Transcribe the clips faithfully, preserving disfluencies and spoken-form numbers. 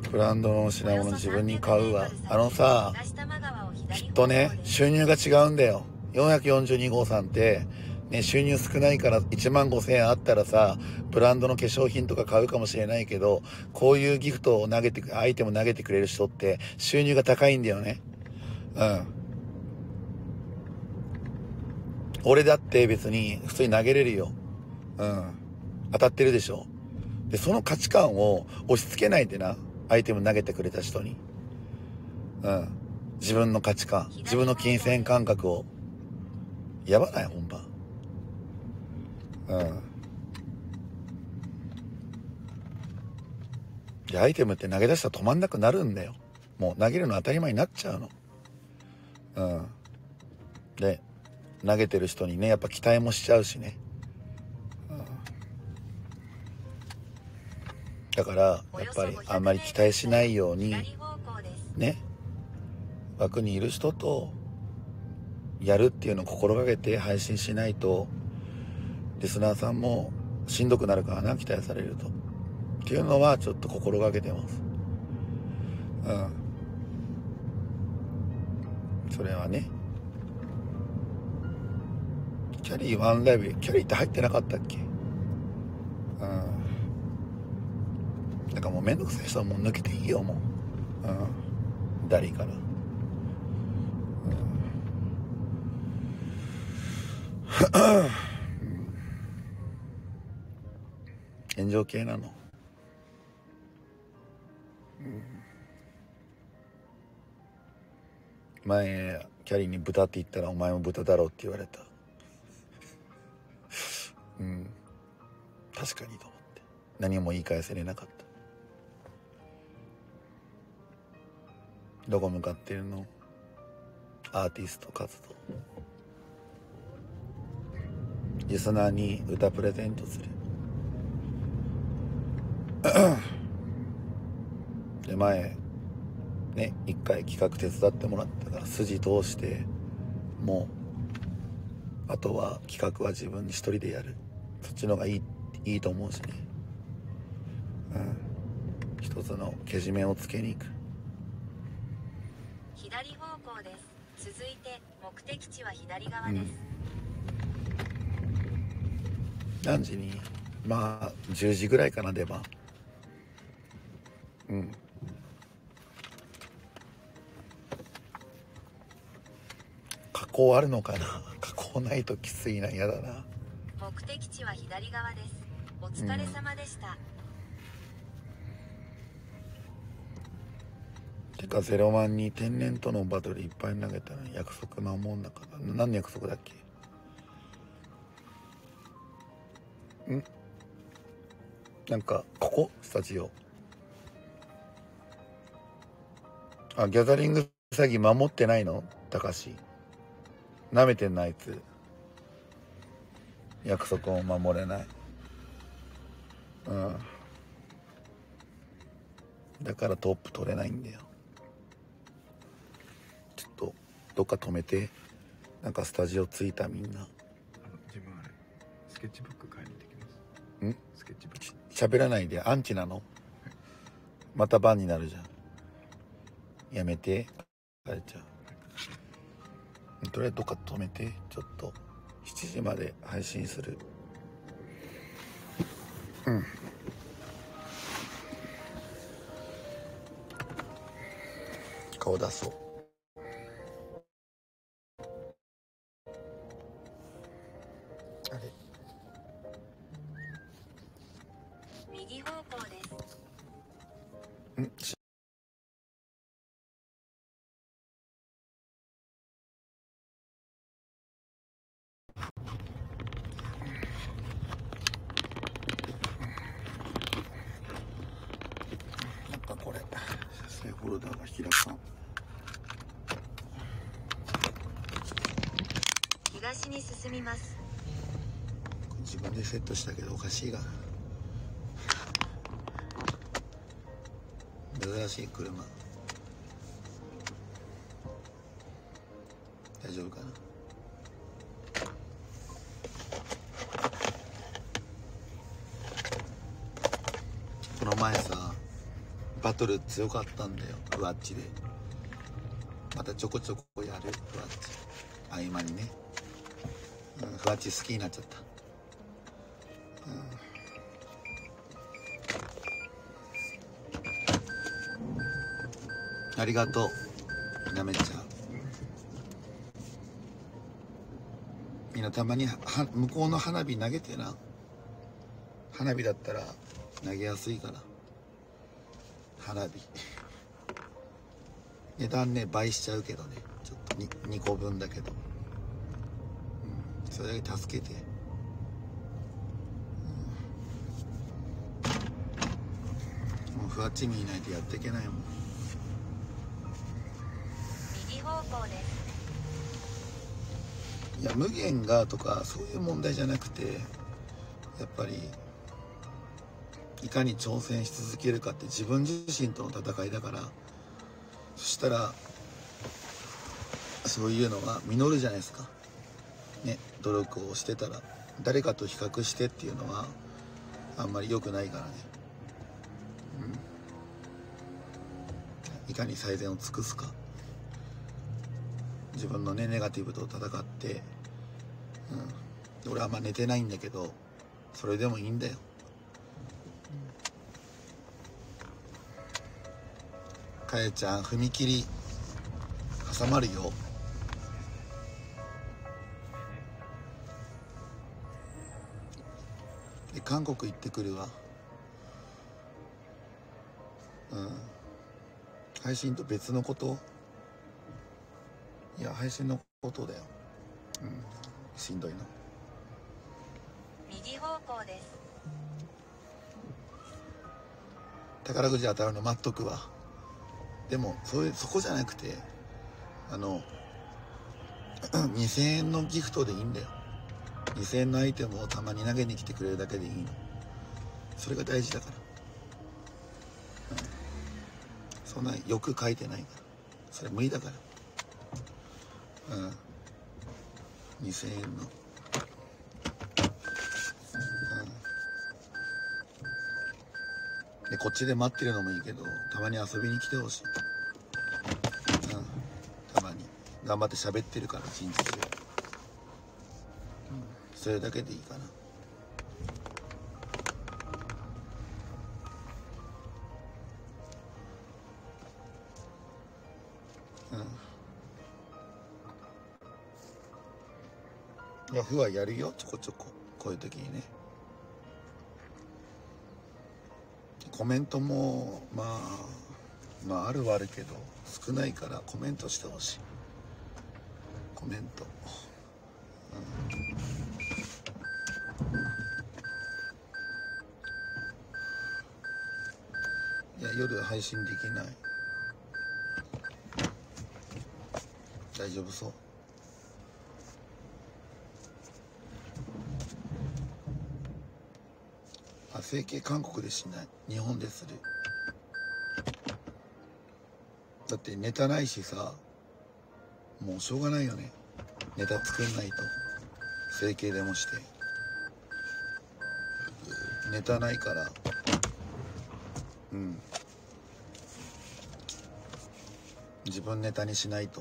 ブランドの品物自分に買うわ。あのさ、きっとね、収入が違うんだよ。よんひゃくよんじゅうに号さんって、ね、収入少ないからいちまんごせんえんあったらさ、ブランドの化粧品とか買うかもしれないけど、こういうギフトを投げて、アイテム投げてくれる人って収入が高いんだよね。うん。俺だって別に普通に投げれるよ。うん。当たってるでしょ。で、その価値観を押し付けないでな。アイテム投げてくれた人に。うん。自分の価値観、自分の金銭感覚を。やばない本番。うん。で、アイテムって投げ出したら止まんなくなるんだよ。もう投げるの当たり前になっちゃうの。うん。で、投げてる人にね、やっぱ期待もしちゃうしね。うん。だから、やっぱりあんまり期待しないように、ね、枠にいる人とやるっていうのを心がけて配信しないと、リスナーさんもしんどくなるからな、期待されると。っていうのはちょっと心がけてます。うん。それはね。キャリーワンライブ、キャリーって入ってなかったっけ？うん。なんかもうめんどくさい人はもう抜けていいよ、もう。うん。ダリーから。うん。炎上系なの。うん。前、キャリーに豚って言ったらお前も豚だろうって言われた。うん。確かにと思って。何も言い返せれなかった。どこ向かってるの？アーティスト活動。リスナーに歌プレゼントする。で、前、ね、一回企画手伝ってもらったから筋通して、もう、あとは企画は自分に一人でやる。そっちの方がいい、いいと思うしね。うん。一つのけじめをつけに行く。 左方向です。続いて目的地は左側です。 うん、何時に？まあじゅうじぐらいかな、出番。うん。加工あるのかな？加工ないときついな、嫌だな。 目的地は左側です。お疲れ様でした。 うん、てかゼロマンに天然とのバトルいっぱい投げたら約束守んなかった。何の約束だっけ？んなんかここスタジオ、あ、ギャザリング詐欺守ってないの？高橋なめてんな、あいつ。約束を守れない。うん。だからトップ取れないんだよ。ちょっとどっか止めて。なんかスタジオ着いたみんな。 自分あれスケッチブック買いに行ってきます。 ん？ スケッチブック。 喋らないで。アンチなの？またバンになるじゃん。やめて。帰っちゃう。とりあえずどっか止めて。ちょっとしちじまで配信する。うん。顔出そう。あれ？ 右方向です。 ん？なんかこれ再生フォルダが開かん。 東に進みます。 自分でセットしたけどおかしいがな。珍しい車。大丈夫かな。この前さ、 バトル強かったんだよ、ふわっちで。またちょこちょこやる、ふわっち合間にね、うん、ふわっち好きになっちゃった、うん、ありがとうなめちゃん。みんなたまには向こうの花火投げてな。花火だったら投げやすいから。花火値段ね倍しちゃうけどね、ちょっと 2, にこぶんだけど、うん、それだけ助けて、うん、もうふわっちみいないとやっていけないもん。 右方向です。 いや無限がとかそういう問題じゃなくて、やっぱりいかに挑戦し続けるかって自分自身との戦いだから。そしたらそういうのが実るじゃないですかね。努力をしてたら誰かと比較してっていうのはあんまり良くないからね、うん、いかに最善を尽くすか。自分のねネガティブと戦って、うん、俺はあんま寝てないんだけどそれでもいいんだよ。かえちゃん踏切挟まるよ。で韓国行ってくるわ。うん配信と別のこと。いや配信のことだよ。うんしんどいの。 右方向です。 宝くじ当たるの待っとくわ。でもそれそこじゃなくて、あのにせんえんのギフトでいいんだよ。にせんえんのアイテムをたまに投げに来てくれるだけでいいの。それが大事だから、うん、そんな欲書いてないから。それ無理だから。うんにせんえんの、うん、でこっちで待ってるのもいいけどたまに遊びに来てほしい。頑張って喋ってるから一日中、うん、それだけでいいかな。うんいやふわやるよちょこちょここういう時にね。コメントもまあまああるはあるけど少ないからコメントしてほしい。コメント、うん、いや夜配信できない。大丈夫そう。あ整形韓国でしない日本でする。だってネタないしさ、もうしょうがないよね。ネタ作んないと整形でもしてネタないから、うん自分ネタにしないと、うん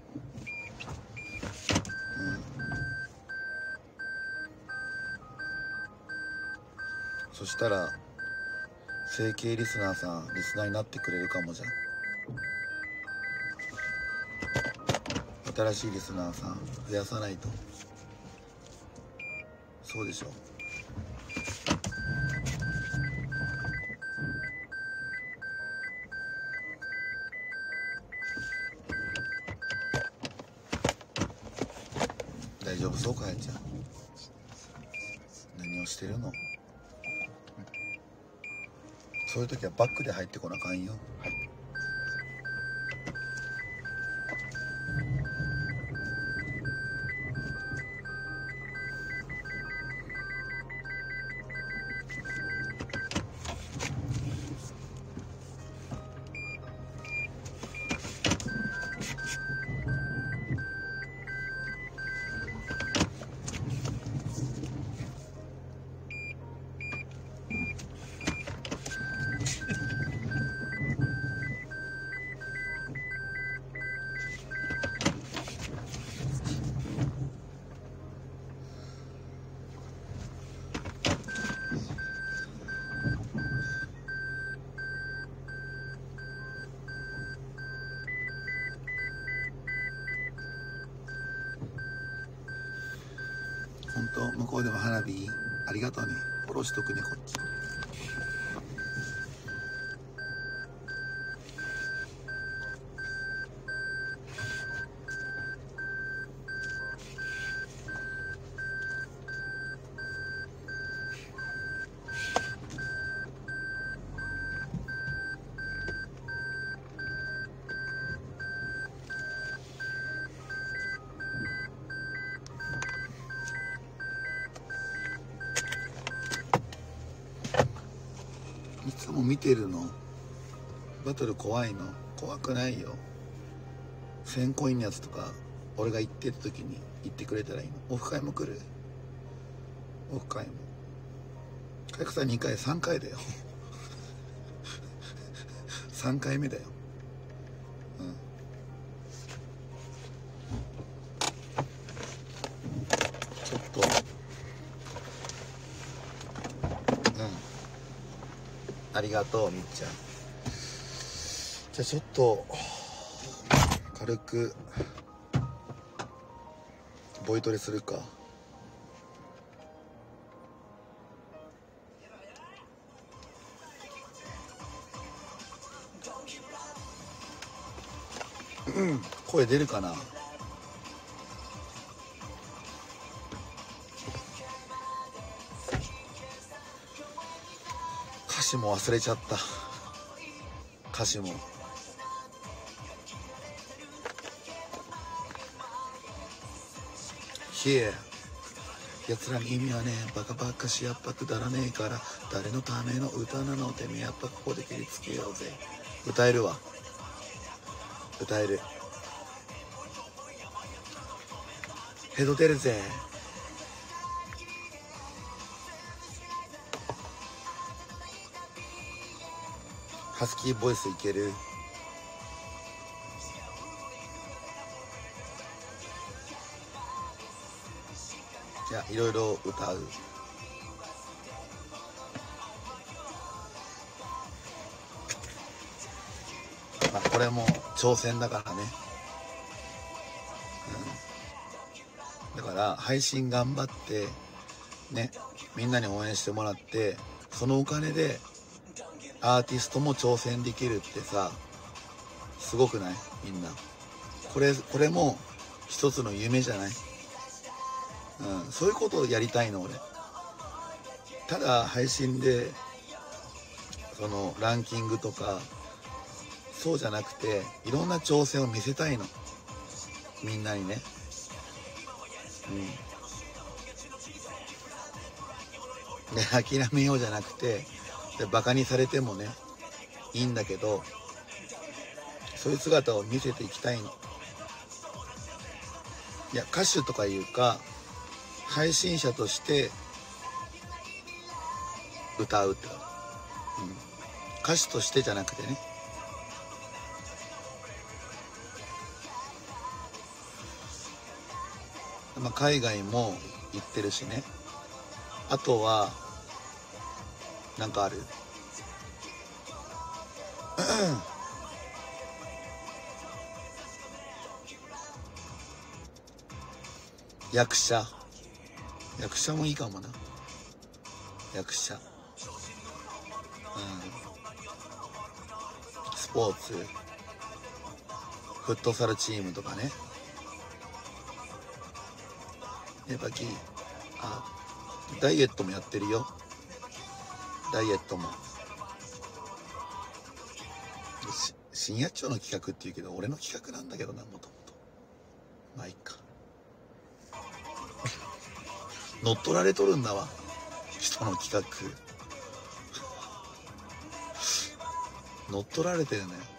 そしたら整形リスナーさんリスナーになってくれるかもじゃん。新しいリスナーさん増やさないと。そうでしょ。大丈夫そうかやちゃん。何をしてるの。そういう時はバックで入ってこなあかんよ。はい向こうでも花火ありがとうね。フォローしとくねこっち。いつも見てるの？バトル怖いの？怖くないよ。せんコインのやつとか俺が行ってた時に言ってくれたらいいの。オフ会も来る？オフ会もかいくさんにかいさんかいだよさんかいめだよ。うんちょっとうんありがとうみっちゃん。じゃあちょっと軽くボイトレするか。うん声出るかな。歌詞も忘れちゃった。歌詞もひえ奴らに意味はねえ、バカバカしやっぱくだらねえから、誰のための歌なの、てめえやっぱここで切りつけようぜ。歌えるわ、歌える。ヘド出るぜ。ハスキーボイスいける？じゃあいろいろ歌う。まあこれも挑戦だからね、うん、だから配信頑張ってね、みんなに応援してもらって、そのお金でアーティストも挑戦できるってさ、すごくない？みんなこれこれも一つの夢じゃない？うん、そういうことをやりたいの俺。ただ配信でそのランキングとかそうじゃなくて、いろんな挑戦を見せたいの、みんなにね。うんで諦めようじゃなくて、でバカにされてもねいいんだけど、そういう姿を見せていきたいの。いや歌手とかいうか配信者として歌うって、うん、歌手としてじゃなくてね。まあ、海外も行ってるしね。あとはなんかある？役者役者もいいかもな。役者、うん、スポーツフットサルチームとかね。やっぱきあダイエットもやってるよ。ダイエットも深夜町の企画っていうけど俺の企画なんだけどな、もともと。まあいいか乗っ取られとるんだわ、人の企画乗っ取られてるね。